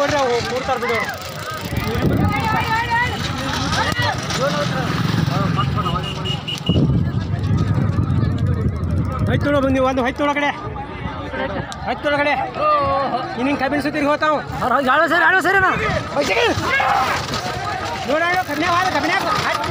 ಕೊಡ್ರಿ ಅವು ಕೂಡ್ತಾರ ಬಿಡು ಹೈತ್ ನೋಡೋ ಬಂದಿ ಒಂದು ಹೈತ್ ನೋಡೋ ಕಡೆ ಹೈತ್ ನೋಡೋ ಕಡೆ ನಿನ್ನ ಕಬ್ಬಿನ ಸುತ್ತಿಗೆ ಹೋಗ್ತಾವ ಆಡೋ ಸರಿ ನೋಡೋ ಕಬ್ಬಿನ ಕಬ್ಬಿನ